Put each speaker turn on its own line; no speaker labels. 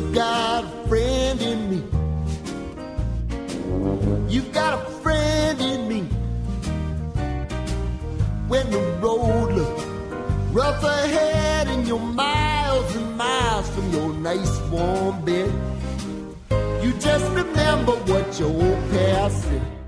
got a friend in me. You've got a friend in me. When the road looks rough ahead and you're miles and miles from your nice warm bed, you just remember what your old past said.